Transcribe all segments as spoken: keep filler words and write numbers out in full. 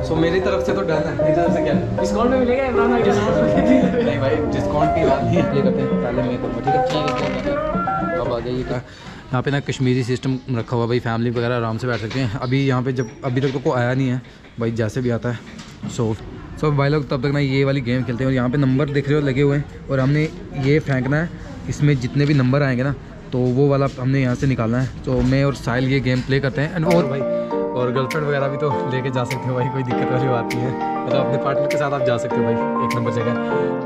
सो मेरी तरफ से तो डन है, मेरी तरफ से क्या डिस्काउंट में मिलेगा इमरान भाई? डिस्काउंट नहीं भाई, डिस्काउंट की बात नहीं है, करते हैं पहले मैं करूँगा, ठीक है? अब आ जाइए। यहाँ पे ना कश्मीरी सिस्टम रखा हुआ भाई, फैमिली वगैरह आराम से बैठ सकते हैं। अभी यहाँ पे जब अभी तक तो कोई आया नहीं है भाई, जैसे भी आता है। सो सो भाई लोग तब तक ना ये वाली गेम खेलते हैं। और यहाँ पे नंबर दिख रहे हो लगे हुए हैं, और हमने ये फेंकना है, इसमें जितने भी नंबर आएंगे ना तो वो वाला हमने यहाँ से निकालना है। तो मैं और साहिल ये गेम प्ले करते हैं। एंड और भाई और गर्लफ्रेंड वगैरह भी तो लेके जा सकते हो भाई, कोई दिक्कत वाली बात नहीं है। मतलब अपने पार्टनर के साथ आप जा सकते हो भाई, एक नंबर जगह।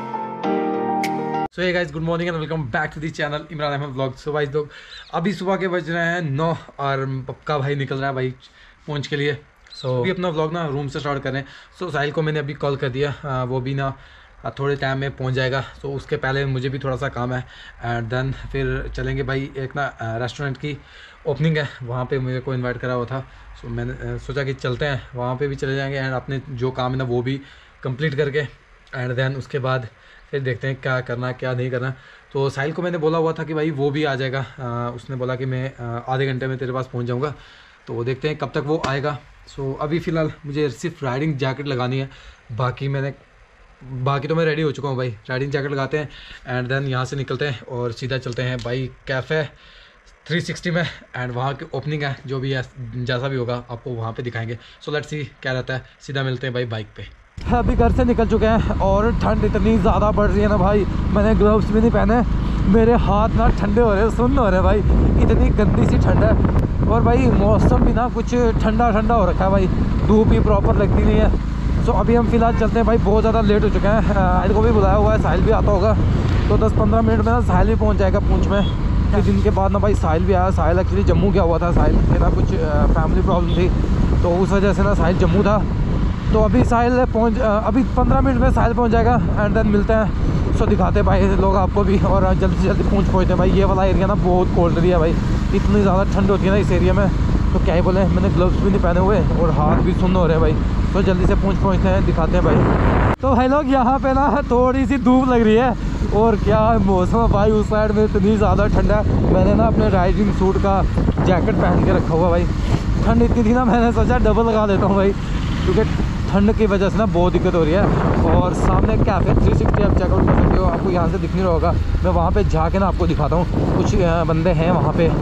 So hey guys, good morning and welcome back to the channel Imran Ahmed vlog. So भाई लोग अभी सुबह के बज रहे हैं नौ और पक्का भाई निकल रहा है भाई पहुँच के लिए। सो so, अभी अपना व्लॉग ना रूम से स्टार्ट कर रहे हैं। सो so, साहिल को मैंने अभी कॉल कर दिया, आ, वो भी ना थोड़े टाइम में पहुंच जाएगा। सो so, उसके पहले मुझे भी थोड़ा सा काम है एंड देन फिर चलेंगे भाई। एक ना रेस्टोरेंट की ओपनिंग है, वहाँ पे मेरे को इनवाइट करा हुआ था। सो so, मैंने सोचा कि चलते हैं, वहाँ पे भी चले जाएंगे एंड अपने जो काम है ना वो भी कंप्लीट करके एंड देन उसके बाद फिर देखते हैं क्या करना क्या नहीं करना। तो साहिल को मैंने बोला हुआ था कि भाई वो भी आ जाएगा। आ, उसने बोला कि मैं आधे घंटे में तेरे पास पहुँच जाऊँगा, तो देखते हैं कब तक वो आएगा। सो so, अभी फ़िलहाल मुझे सिर्फ राइडिंग जैकेट लगानी है, बाकी मैंने बाकी तो मैं रेडी हो चुका हूँ भाई। राइडिंग जैकेट लगाते हैं एंड देन यहाँ से निकलते हैं और सीधा चलते हैं भाई कैफ़े थ्री सिक्सटी में। एंड वहाँ की ओपनिंग है, जो भी है जैसा भी होगा आपको वहाँ पे दिखाएंगे। सो लेट्स सी क्या रहता है। सीधा मिलते हैं भाई बाइक पे। अभी घर से निकल चुके हैं और ठंड इतनी ज़्यादा बढ़ रही है ना भाई, मैंने ग्लव्स भी नहीं पहने, मेरे हाथ ना ठंडे हो रहे हैं, सुन्न हो रहे हैं भाई, इतनी गंदी सी ठंड है। और भाई मौसम भी ना कुछ ठंडा ठंडा हो रखा है भाई, धूप भी प्रॉपर लगती नहीं है। सो अभी हम फिलहाल चलते हैं भाई, बहुत ज़्यादा लेट हो चुके हैं। साहिल को भी बुलाया हुआ है, साहिल भी आता होगा, तो दस पंद्रह मिनट में ना साहिल भी पहुंच जाएगा पूंछ में। फिर दिन के बाद ना भाई साहिल भी आया। साहिल एक्चुअली जम्मू गया हुआ था, साहिल के ना कुछ फैमिली प्रॉब्लम थी, तो उस वजह से ना साहिल जम्मू था। तो अभी साहिल पहुँच अभी पंद्रह मिनट में साहिल पहुँच जाएगा एंड देन मिलते हैं। सो दिखाते हैं भाई लोग आपको भी, और जल्दी से जल्दी पहुँच पहुँचते हैं भाई। ये वाला एरिया ना बहुत कोल्ड एरिया है भाई, इतनी ज़्यादा ठंड होती है ना इस एरिया में, तो क्या ही बोले। मैंने ग्लव्स भी नहीं पहने हुए और हाथ भी सुन्न हो रहे हैं भाई। तो जल्दी से पहुँच पहुँचते हैं, दिखाते हैं भाई। तो भाई लोग यहाँ पे ना थोड़ी सी धूप लग रही है, और क्या मौसम है भाई, उस साइड में इतनी ज़्यादा ठंड है। मैंने ना अपने राइडिंग सूट का जैकेट पहन के रखा हुआ भाई, ठंड इतनी थी ना मैंने सोचा डबल लगा देता हूँ भाई, क्योंकि ठंड की वजह से ना बहुत दिक्कत हो रही है। और सामने कैफ़े थ्री सिक्सटी आप चेकआउट कर सकते हो, आपको यहाँ से दिख नहीं रहा होगा, मैं वहाँ पे जाके ना आपको दिखाता हूँ। कुछ बंदे हैं वहाँ पे,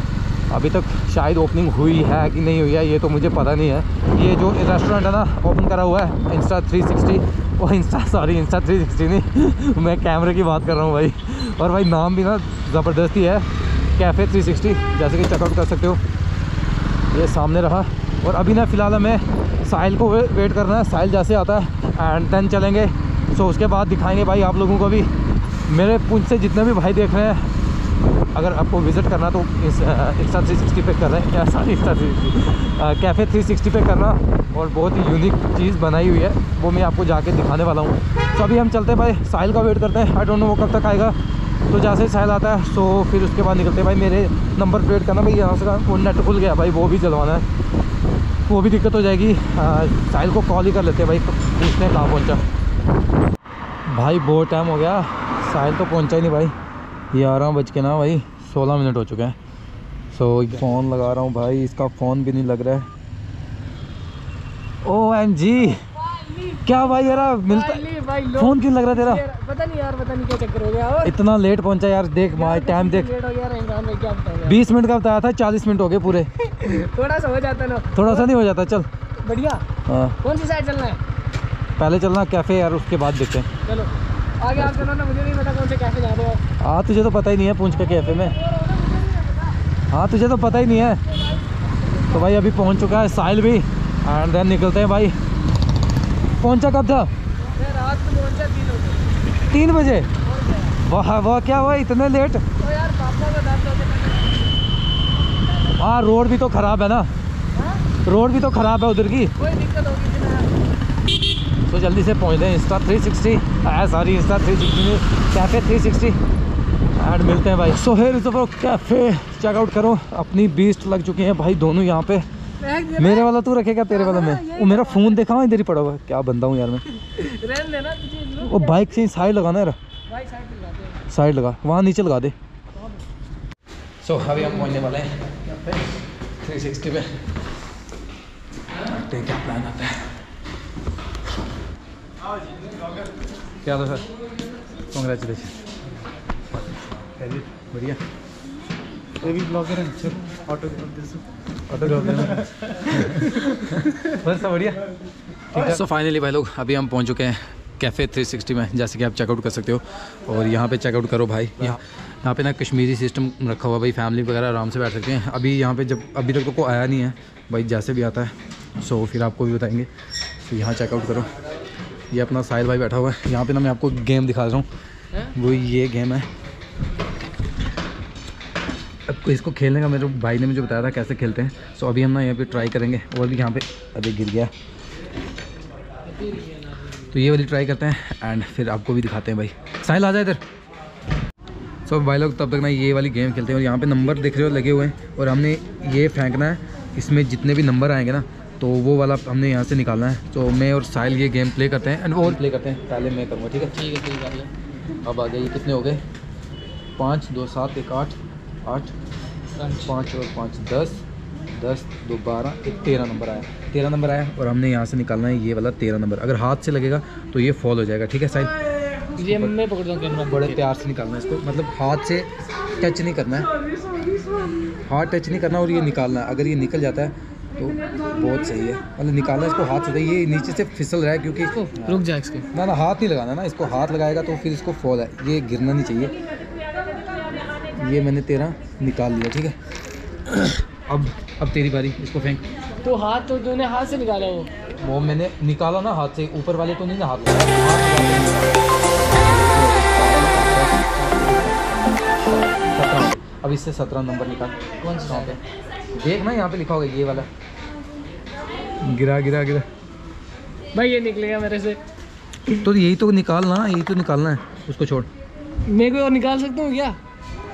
अभी तक शायद ओपनिंग हुई है कि नहीं हुई है ये तो मुझे पता नहीं है। ये जो रेस्टोरेंट है ना ओपन करा हुआ है इंस्टा थ्री सिक्सटी, वो insta sorry insta three sixty नहीं मैं कैमरे की बात कर रहा हूँ भाई। और भाई नाम भी ना ज़बरदस्ती है, कैफ़े थ्री सिक्सटी, जैसे कि चेकआउट कर सकते हो। ये सामने रहा, और अभी ना फ़िलहाल हमें साहिल को वे, वेट करना है। साहिल जैसे आता है एंड देन चलेंगे। सो उसके बाद दिखाएंगे भाई आप लोगों को भी। मेरे पुंछ से जितने भी भाई देख रहे हैं, अगर आपको विज़िट करना तो इस इंस्टा थ्री सिक्सटी पे कर रहे हैं, क्या sorry insta three sixty cafe three sixty पे करना। और बहुत ही यूनिक चीज़ बनाई हुई है, वो मैं आपको जाके दिखाने वाला हूँ। तो अभी हम चलते हैं भाई, साहिल का वेट करते हैं। आई डोंट नो वो कब तक आएगा, तो जैसे ही साहिल आता है सो फिर उसके बाद निकलते हैं भाई। मेरे नंबर प्लेट करना भाई, यहाँ से वो नेट खुल गया भाई, वो भी जलवाना है, वो भी दिक्कत हो जाएगी। साहिल को कॉल ही कर लेते हैं भाई, पूछते हैं कहाँ पहुँचा। भाई बहुत टाइम हो गया, साहिल तो पहुँचा ही नहीं भाई। ग्यारह बज के ना भाई सोलह मिनट हो चुके हैं। सो फ़ोन लगा रहा हूँ भाई, इसका फ़ोन भी नहीं लग रहा है। ओ एम जी क्या भाई यार मिलता फ़ोन क्यों लग रहा है तेरा? पता नहीं यार, पता नहीं क्या चक्कर हो गया। और इतना लेट पहुंचा यार, देख भाई टाइम देख, बीस मिनट का बताया था, चालीस मिनट हो गए पूरे। थोड़ा सा हो जाता ना, थोड़ा सा नहीं हो जाता। चल बढ़िया। हाँ कौन सी साइड चलना है? पहले चलना कैफ़े यार, उसके बाद देखते हैं। चलो आगे आप चलो ना, मुझे नहीं पता कौन से कैफ़े जा रहे हो। हाँ तुझे तो पता ही नहीं है पूंछ के कैफ़े में, हाँ तुझे तो पता ही नहीं है। तो भाई अभी पहुंच चुका है साहिल भी एंड देन निकलते हैं भाई। पहुंचा कब था? रात को पहुंचा तीन बजे। तीन बजे? वाह वाह, क्या हुआ इतने लेट? तो यार पापा का दर्द हो गया। हाँ रोड भी तो ख़राब है ना, रोड भी तो ख़राब है उधर की, कोई दिक्कत होगी ना। तो जल्दी से पहुँच रहे insta three sixty, sorry insta three sixty में कैफ़े थ्री सिक्सटी एंड मिलते हैं भाई। So here is cafe, checkout करो। अपनी बीस्ट लग चुकी हैं भाई दोनों यहाँ पे। मेरे वाला तू रखेगा, तेरे वाला में? वो मेरा फ़ोन देखा हुआ इधर ही पड़ा हुआ है, क्या बंदा हूँ यार मैं। वो बाइक से साइड लगाना है, साइड लगा, वहाँ नीचे लगा दे। सो so, अभी हम पहुँचने वाले हैं थ्री सिक्सटी पे, क्या प्लान आता है। क्या हाल है सर? कॉन्ग्रेचुलेशन। बढ़िया। ये भी ब्लॉगर हैं सर, ऑटो ऑटो बस सब बढ़िया। सो फाइनली भाई लोग अभी हम पहुंच चुके हैं कैफ़े थ्री सिक्सटी में, जैसे कि आप चेकआउट कर सकते हो। और यहाँ पे चेकआउट करो भाई। यहाँ यहाँ पे ना कश्मीरी सिस्टम रखा हुआ भाई, फैमिली वगैरह आराम से बैठ सकते हैं। अभी यहाँ पे जब अभी तक तो कोई आया नहीं है भाई, जैसे भी आता है सो फिर आपको भी बताएंगे। तो यहाँ चेकआउट करो। ये अपना साहिल भाई बैठा हुआ है यहाँ पे ना। मैं आपको गेम दिखा रहा हूँ, वो ये गेम है। अब इसको खेलने का मेरे भाई ने मुझे बताया था कैसे खेलते हैं। सो अभी हम ना यहाँ पे ट्राई करेंगे। और भी यहाँ पे अभी गिर गया, तो ये वाली ट्राई करते हैं एंड फिर आपको भी दिखाते हैं भाई। साहिल आ जाए इधर। सो भाई लोग तब तक ना ये वाली गेम खेलते हैं। और यहाँ पे नंबर दिख रहे हो लगे हुए हैं, और हमने ये फेंकना है। इसमें जितने भी नंबर आएंगे ना तो वो वाला हमने यहाँ से निकालना है। तो मैं और साहिल ये गेम प्ले करते हैं एंड और प्ले करते हैं। पहले मैं करूँगा, ठीक है? ठीक है, ठीक है। अब आ गए, ये कितने हो गए? पाँच, दो सात, एक आठ, आठ पाँच और पाँच दस, दस दो बारह, एक तेरह नंबर आया। तेरह नंबर आया और हमने यहाँ से निकालना है ये वाला तेरह नंबर। अगर हाथ से लगेगा तो ये फॉल हो जाएगा, ठीक है साहिल? ये मैं पकड़ दूँ कैमरा। बड़े प्यार से निकालना है इसको, मतलब हाथ से टच नहीं करना है, हाथ टच नहीं करना और ये निकालना है। अगर ये निकल जाता है तो बहुत सही है, मतलब निकालना इसको हाथ से। ये नीचे से फिसल रहा है क्योंकि इसको रुक जाए इसके। ना ना हाथ नहीं लगाना ना, इसको हाथ लगाएगा तो फिर इसको फॉल है, ये गिरना नहीं चाहिए। ये मैंने तेरह निकाल लिया, ठीक है? अब अब तेरी बारी, इसको फेंक। तो हाथ तो तूने हाथ से निकाला वो वो मैंने निकाला ना हाथ से, ऊपर वाले तो नहीं ना हाथ लगाया। अब इससे सत्रह नंबर निकाल। कौन सा पे देख ना, यहाँ पे लिखा होगा ये वाला। गिरा गिरा गिरा भाई, ये निकलेगा मेरे से। तो यही तो निकालना, यही तो निकालना है, उसको छोड़। मैं कोई और निकाल सकता हूँ क्या?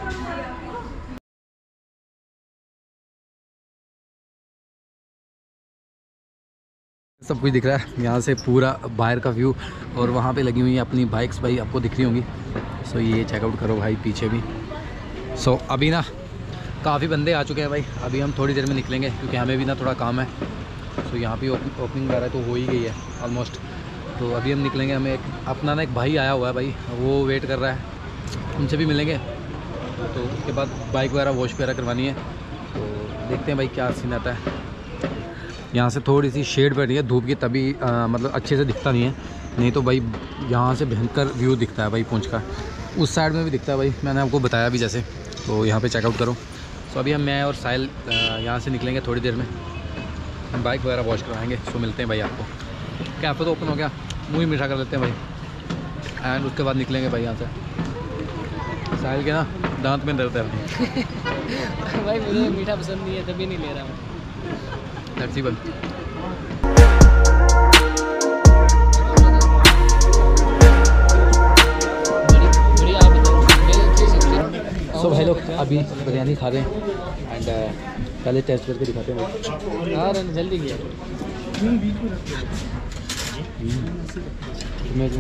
सब कुछ दिख रहा है यहाँ से, पूरा बाहर का व्यू। और वहाँ पे लगी हुई है अपनी बाइक्स भाई, आपको दिख रही होंगी। सो ये चेकआउट करो भाई पीछे भी। सो अभी ना काफ़ी बंदे आ चुके हैं भाई। अभी हम थोड़ी देर में निकलेंगे क्योंकि हमें भी ना थोड़ा काम है। सो यहाँ पे ओपनिंग वगैरह तो हो ही गई है ऑलमोस्ट। तो अभी हम निकलेंगे। हमें एक अपना ना एक भाई आया हुआ है भाई, वो वेट कर रहा है, उनसे भी मिलेंगे। तो उसके बाद बाइक वगैरह वॉश वगैरह करवानी है। तो देखते हैं भाई क्या सीन आता है। यहाँ से थोड़ी सी शेड पड़ रही है धूप की, तभी आ, मतलब अच्छे से दिखता नहीं है। नहीं तो भाई यहाँ से भयंकर व्यू दिखता है भाई पुंछ का। उस साइड में भी दिखता है भाई, मैंने आपको बताया भी जैसे। तो यहाँ पे चेकआउट करो। सो अभी हम मैं और साहिल यहाँ से निकलेंगे थोड़ी देर में, हम बाइक वगैरह वॉश करवाएंगे। सो मिलते हैं भाई आपको। कैफ़े तो ओपन हो गया, मुँह ही मीठा कर लेते हैं भाई एंड उसके बाद निकलेंगे भाई यहाँ से। साहिल के ना दांत में दर्द है भाई, मुझे मीठा पसंद नहीं है, तभी नहीं ले रहा मैं। ऐसी बन। सो भाई लोग अभी बिरयानी खा रहे हैं एंड पहले टेस्ट करके दिखाते हैं भाई। हाँ जल्दी किया। मैं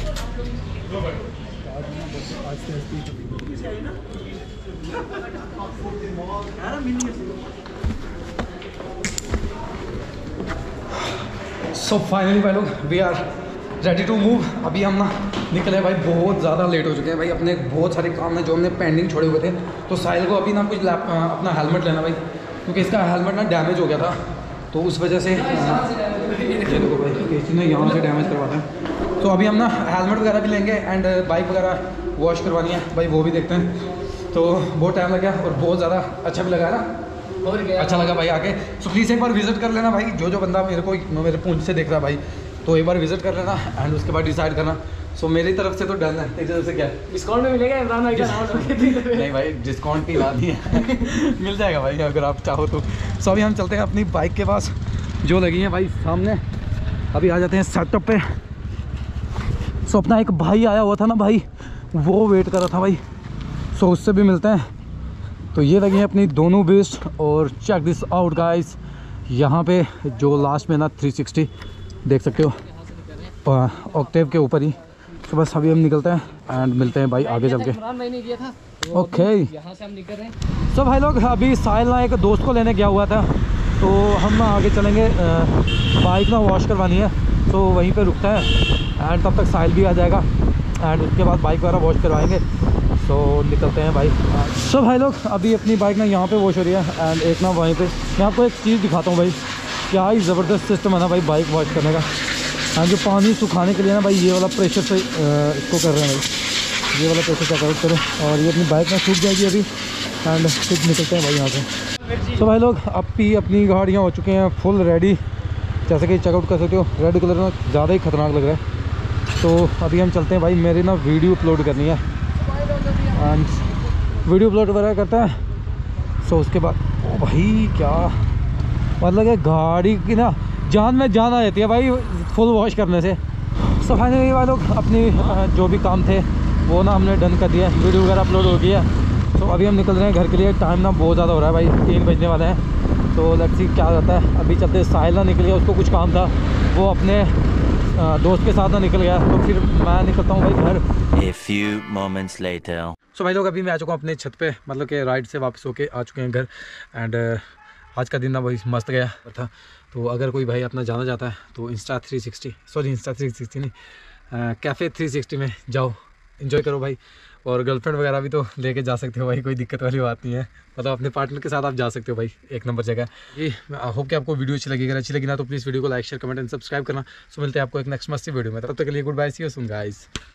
सो फाइनली भाई लोग we are ready to move. अभी हम ना निकले भाई, बहुत ज़्यादा लेट हो चुके हैं भाई। अपने बहुत सारे काम हैं जो हमने पेंडिंग छोड़े हुए थे। तो साहिल को अभी ना कुछ लैप अपना हेलमेट लेना भाई, क्योंकि इसका हेलमेट ना डैमेज हो गया था। तो उस वजह से ये देखो भाई केसी ने यहाँ से डैमेज करवाता है। तो अभी हम ना हेलमेट वगैरह भी लेंगे एंड बाइक वगैरह वॉश करवानी है भाई, वो भी देखते हैं। तो बहुत टाइम लगा और बहुत ज़्यादा अच्छा भी लगा ना, और क्या अच्छा लगा भाई आके। सो प्लीज़ एक बार विजिट कर लेना भाई, जो जो बंदा मेरे को मेरे पूंछ से देख रहा है भाई, तो एक बार विजिट कर लेना एंड उसके बाद डिसाइड करना। सो मेरी तरफ से तो डन है, तेरी तरफ से क्या है? डिस्काउंट में मिलेगा इमरान भाई का नाम? नहीं भाई डिस्काउंट की बात नहीं है मिल जाएगा भाई अगर आप चाहो तो। सो अभी हम चलते हैं अपनी बाइक के पास जो लगी हैं भाई सामने। अभी आ जाते हैं सेटअप पे। सो अपना एक भाई आया हुआ था ना भाई, वो वेट कर रहा था भाई। सो उससे भी मिलते हैं। तो ये लगी हैं अपनी दोनों बेस्ट। और चेक दिस आउट गाइस, यहाँ पे जो लास्ट में ना थ्री सिक्सटी देख सकते हो ऑक्टेव के ऊपर ही। तो बस अभी हम निकलते हैं एंड मिलते हैं भाई आगे चल के। इमरान भाई ने दिया था। ओके यहाँ से हम निकल रहे हैं। सो भाई लोग अभी साहिल ना एक दोस्त को लेने गया हुआ था, तो हम ना आगे चलेंगे। बाइक ना वॉश करवानी है तो वहीं पे रुकता है एंड तब तक साहिल भी आ जाएगा एंड उसके बाद बाइक वगैरह वॉश करवाएंगे। सो निकलते हैं भाई। सो भाई लोग अभी अपनी बाइक ना यहाँ पे वॉश हो रही है एंड एक ना वहीं पे मैं आपको एक चीज़ दिखाता हूँ भाई, क्या ही ज़बरदस्त सिस्टम है ना भाई बाइक वॉश करने का। एंड जो पानी सुखाने के लिए ना भाई ये वाला प्रेशर से इसको कर रहे हैं भाई, ये वाला प्रेशर चेकआउट करें और ये अपनी बाइक में सूख जाएगी अभी एंड फिर निकलते हैं भाई यहाँ से। तो भाई लोग अब भी अपनी गाड़ियाँ हो चुके हैं फुल रेडी, जैसे कि चेकआउट कर सकते हो। रेड कलर में ज़्यादा ही ख़तरनाक लग रहा है। तो अभी हम चलते हैं भाई, मेरी ना वीडियो अपलोड करनी है एंड वीडियो अपलोड वगैरह करते हैं। सो उसके बाद ओ भाई क्या मतलब है, गाड़ी की ना जान में जान आ जाती है भाई फुल वॉश करने से। सो फाइनली भाई लोग अपनी जो भी काम थे वो ना हमने डन कर दिया, वीडियो वगैरह अपलोड हो गई है। तो अभी हम निकल रहे हैं घर के लिए। टाइम ना बहुत ज़्यादा हो रहा है भाई, तीन बजने वाले हैं। तो लेट्स सी क्या होता है। अभी चलते हैं, साहिल ना निकल गया, उसको कुछ काम था, वो अपने दोस्त के साथ ना निकल गया, तो फिर मैं निकलता हूँ भाई घर। A few moments later. सो भाई लोग अभी मैं आ चुका हूँ अपने छत पे, मतलब कि राइड से वापस होके आ चुके हैं घर एंड आज का दिन ना भाई मस्त गया था। तो अगर कोई भाई अपना जाना चाहता है तो insta three sixty sorry insta three sixty नहीं कैफ़े थ्री सिक्सटी में जाओ, इन्जॉय करो भाई। और गर्लफ्रेंड वगैरह भी तो लेके जा सकते हो भाई, कोई दिक्कत वाली बात नहीं है। मतलब अपने पार्टनर के साथ आप जा सकते हो भाई, एक नंबर जगह ये। आई होप कि आपको वीडियो अच्छी लगी, अगर अच्छी लगी ना तो प्लीज़ वीडियो को like share comment and subscribe करना। सो मिलते हैं आपको एक नेक्स्ट मस्ती वीडियो में, तब तक के लिए good bye, see you soon guys.